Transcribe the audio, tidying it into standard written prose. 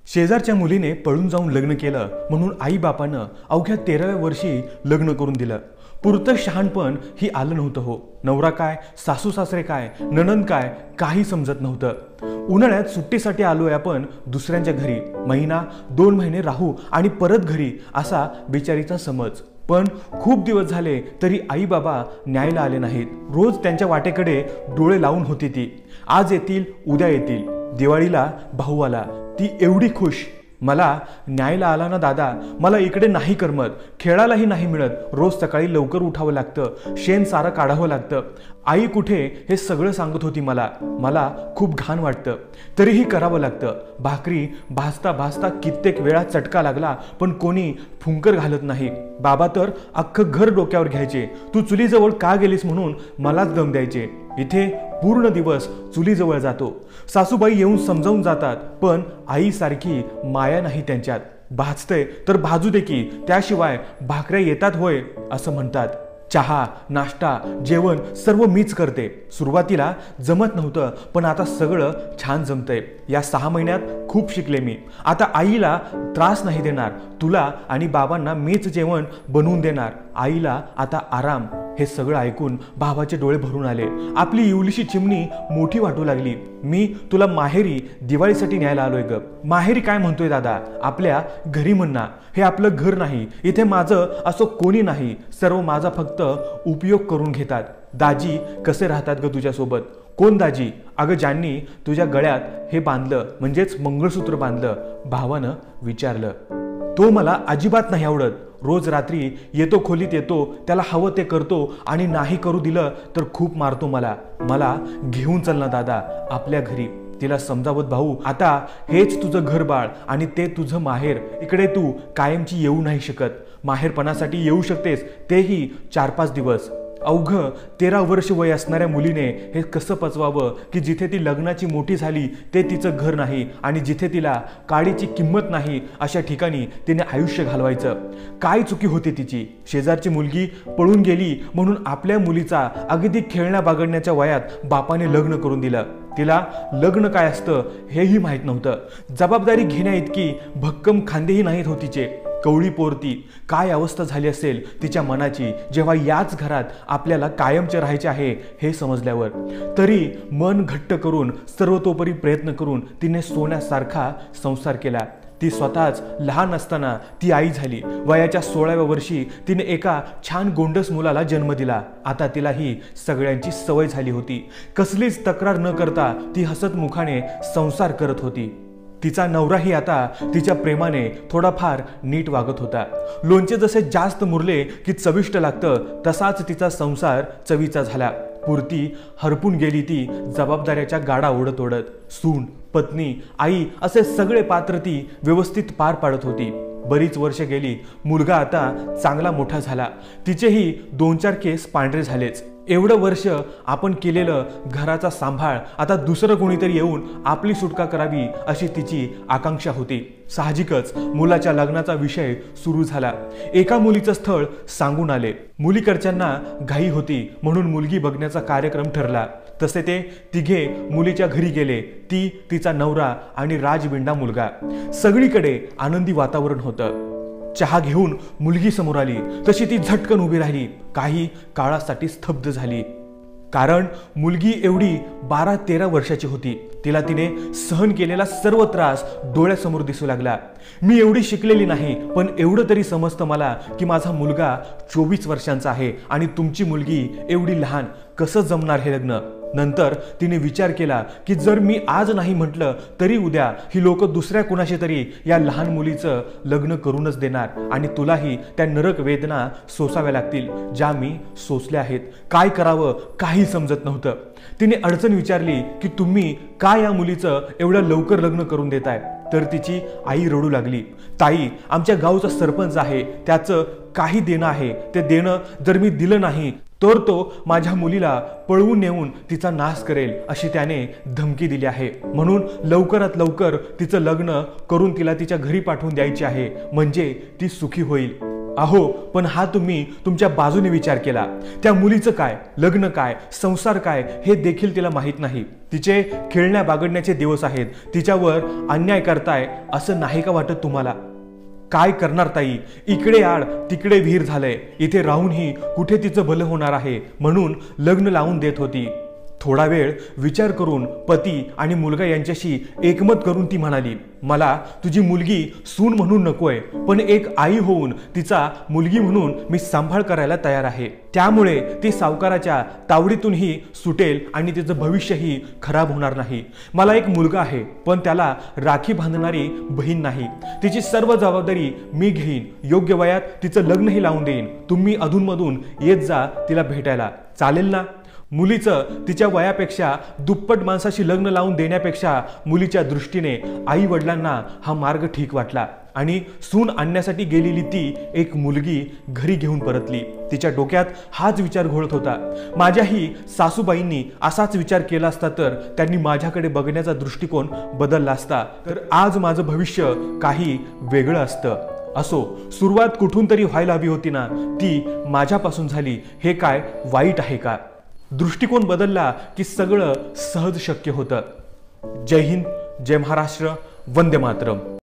शेजारच्या मुलीने पळून जाऊन लग्न केलं म्हणून आई बापानं अवघ्या 13व्या वर्षी लग्न करून दिलं। पुरतं शहाणपण ही आलं नव्हतं हो। नवरा काय, सासू सासरे काय, नणंद काय, काही समजत नव्हतं। उन्हाळ्यात सुट्टीसाठी आलोय आपण दुसऱ्यांच्या घरी, महिना 2 महिने राहू आणि परत घरी असा बिचारीचा समज। पण खूप दिवस झाले तरी आई बाबा न्यायला आले नाहीत। रोज त्यांच्या वाटेकडे डोळे लावून होती ती। आज येतील, उद्या येतील। दिवाळीला भाऊ आला, ती एवढी खुश, मला न्यायला आला ना दादा, मला इकडे नाही करमत, खेळायलाही नाही मिळत, रोज सकाळी लवकर उठावं लागतं, शेण सारं काढावं लागतं, आई कुठे हे सगळं सांगत होती मला खूप घाण वाटतं, तरीही करावं लागतं। भाकरी भाजता भाजता कित्येक वेळा चटका लागला पण कोणी फुंकर घालत नाही। बाबा तर अख्खं घर डोक्यावर घ्यायचे, तू चुलीजवळ का गेलीस म्हणून मलाच दम द्यायचे। इथे पूर्ण दिवस चुलीजवळ जातो। सासूबाई येऊन समजावून जातात पण आईसारखी माया नाही त्यांच्यात। भाजतंय तर भाजू दे की, त्याशिवाय भाकऱ्या येतात होय असं म्हणतात। चहा, नाश्ता, जेवण सर्व मीच करते। सुरुवातीला जमत नव्हतं पण आता सगळं छान जमतंय। या 6 महिन्यात खूप शिकले मी। आता आईला त्रास नाही देणार, तुला आणि बाबांना मीच जेवण बनवून देणार। आईला आता आराम। हे सगळं ऐकून भावाचे डोळे भरून आले। आपली इवलीशी चिमणी मोठी वाटू लागली। मी तुला माहेरी दिवाळीसाठी न्यायला आलोय ग। माहेरी काय म्हणतोय दादा, आपल्या घरी म्हणना, हे आपलं घर नाही, इथे माझं असं कोणी नाही, सर्व माझा फक्त उपयोग करून घेतात। दाजी कसे राहतात ग तुझ्यासोबत? कोण दाजी? अगं ज्यांनी तुझ्या गळ्यात हे बांधलं म्हणजेच मंगळसूत्र बांधलं, भावानं विचारलं। तो मला अजिबात नाही आवडत। रोज रात्री येतो, खोलीत येतो, त्याला हवं ते करतो आणि नाही करू दिलं तर खूप मारतो मला घेऊन चल ना दादा आपल्या घरी। तिला समजावत, भाऊ आता हेच तुझं घर बाळ आणि ते तुझं माहेर, इकडे तू कायमची येऊ नाही शकत। माहेरपणासाठी येऊ शकतेस, तेही 4-5 दिवस। अवघं 13 वर्ष वय असणाऱ्या मुलीने हे कसं पचवावं की जिथे ती लग्नाची मोठी झाली ते तिचं घर नाही आणि जिथे तिला काडीची किंमत नाही अशा ठिकाणी तिने आयुष्य घालवायचं। काय चुकी होती तिची? शेजारची मुलगी पळून गेली म्हणून आपल्या मुलीचा अगदी खेळण्या बागडण्याच्या वयात बापाने लग्न करून दिलं। तिला लग्न काय असतं हेही माहीत नव्हतं। जबाबदारी घेण्या इतकी भक्कम खांदेही नाहीत हो तिचे। कवळी पोरती, काय अवस्था झाली असेल तिच्या मनाची जेव्हा याच घरात आपल्याला कायमचे राहायचे आहे हे समजल्यावर। तरी मन घट्ट करून सर्वतोपरी प्रयत्न करून तिने सोन्यासारखा संसार केला। ती स्वतःच लहान असताना ती आई झाली। वयाच्या 16व्या वर्षी तिने एका छान गोंडस मुलाला जन्म दिला। आता तिला ही सगळ्यांची सवय झाली होती। कसलीच तक्रार न करता ती हसत मुखाने संसार करत होती। तिचा नवराही आता तिच्या प्रेमाने थोडाफार नीट वागत होता। लोणचे जसे जास्त मुरले की चविष्ट लागतं तसाच तिचा संसार चवीचा झाला। पुरती हरपून गेली ती जबाबदाऱ्याच्या गाडा ओढत ओढत। सून, पत्नी, आई असे सगळे पात्र ती व्यवस्थित पार पाडत होती। बरीच वर्ष गेली, मुलगा आता चांगला मोठा झाला। तिचेही 2-4 केस पांढरे झालेच। एवढं वर्ष आपण केलेलं घराचा सांभाळ आता दुसरं कोणीतरी येऊन आपली सुटका करावी अशी तिची आकांक्षा होती। साहजिकच मुलाच्या लग्नाचा विषय सुरू झाला। एका मुलीचं स्थळ सांगून आले। मुलीकडच्यांना घाई होती म्हणून मुलगी बघण्याचा कार्यक्रम ठरला। तसे ते तिघे मुलीच्या घरी गेले, ती, तिचा नवरा आणि राजबिंडा मुलगा। सगळीकडे आनंदी वातावरण होतं। चहा घेऊन मुलगी समोर आली तशी ती झटकन उभी राहिली, काही काळासाठी स्तब्ध झाली। कारण मुलगी एवढी 12-13 वर्षाची होती। तिला तिने सहन केलेला सर्व त्रास डोळ्यासमोर दिसू लागला। मी एवढी शिकलेली नाही पण एवढं तरी समजतं मला की माझा मुलगा 24 वर्षांचा आहे आणि तुमची मुलगी एवढी लहान, कसं जमणार हे लग्न? नंतर तिने विचार केला की जर मी आज नाही म्हटलं तरी उद्या ही लोक दुसऱ्या कुणाशी तरी या लहान मुलीचं लग्न करूनच देणार आणि तुलाही त्या नरक वेदना सोसाव्या लागतील ज्या मी सोसल्या आहेत। काय करावं काही समजत नव्हतं। तिने अडचण विचारली की तुम्ही का या मुलीचं एवढं लवकर लग्न करून देताय? तर तिची आई रडू लागली, ताई आमच्या गावचा सरपंच आहे, त्याचं काही देणं आहे, ते देणं जर मी दिलं नाही तर तो माझ्या मुलीला पळवून नेऊन तिचा नाश करेल अशी त्याने धमकी दिली आहे। म्हणून लवकरात लवकर तिचं लग्न करून तिला तिच्या घरी पाठवून द्यायचे आहे, म्हणजे ती सुखी होईल। अहो, पण हा तुम्ही तुमच्या बाजूने विचार केला. त्या मुलीचं काय, लग्न काय, संसार काय हे देखील तिला माहीत नाही. तिचे खेळण्या बागडण्याचे दिवस आहेत. तिच्यावर अन्याय करताय असं नाही का वाटत तुम्हाला? काय करणार ताई, इकडे आड तिकडे विहीर झालंय. इथे राहूनही कुठे तिचं भलं होणार आहे म्हणून लग्न लावून देत होती. थोडा वेळ विचार करून पती आणि मुलगा यांच्याशी एकमत करून ती म्हणाली, मला तुझी मुलगी सून म्हणून नकोय, पण एक आई होऊन तिचा मुलगी म्हणून मी सांभाळ करायला तयार आहे. त्यामुळे ती सावकाराच्या तावडीतूनही सुटेल आणि तिचं भविष्यही खराब होणार नाही. मला एक मुलगा आहे, पण त्याला राखी बांधणारी बहीण नाही. तिची सर्व जबाबदारी मी घेईन. योग्य वयात तिचं लग्नही लावून देईन. तुम्ही अधूनमधून येत जा तिला भेटायला, चालेल ना? मुलीचं तिच्या वयापेक्षा दुप्पट माणसाशी लग्न लावून देण्यापेक्षा मुलीच्या दृष्टीने आई वडिलांना हा मार्ग ठीक वाटला आणि सून आणण्यासाठी गेलेली ती एक मुलगी घरी घेऊन परतली. तिच्या डोक्यात हाच विचार घोळत होता. माझ्याही सासूबाईंनी असाच विचार केला असता तर त्यांनी माझ्याकडे बघण्याचा दृष्टिकोन बदलला असता तर आज माझं भविष्य काही वेगळं असतं. असो, सुरुवात कुठून तरी व्हायला हवी होती ना, ती माझ्यापासून झाली. हे काय वाईट आहे का? दृष्टिकोन बदलला की सगळं सहज शक्य होतं. जय हिंद, जय महाराष्ट्र, वंदे मातरम.